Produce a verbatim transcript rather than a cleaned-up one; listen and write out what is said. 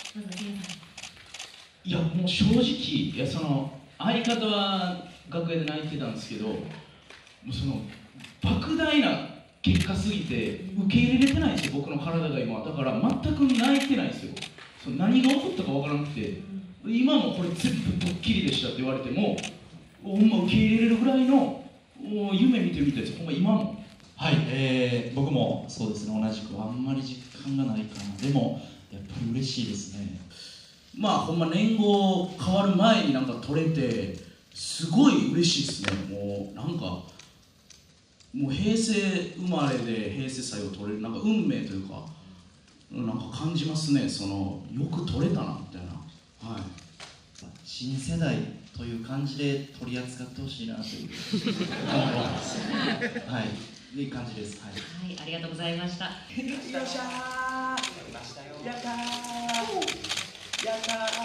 いやもう正直、いやその相方は楽屋で泣いてたんですけど、もうその莫大な結果すぎて受け入れれてないんですよ、僕の体が今。だから全く泣いてないんですよ。その何が起こったかわからなくて、今もこれ全部ドッキリでしたって言われても、ほんま受け入れれるぐらいの夢見てるみたいです。ほんま今も。 はい、えー、僕もそうですね、同じくあんまり実感がないかな。でもやっぱり嬉しいですね。 まあほんま年号変わる前になんか取れてすごい嬉しいですね。もうなんかもう平成生まれで平成祭を取れるなんか運命というかなんか感じますね。そのよく取れたなみたいな。はい。 新世代という感じで取り扱ってほしいなというはい、いい感じです。はい、 はい、ありがとうございました。よっしゃー、やったー、やったー。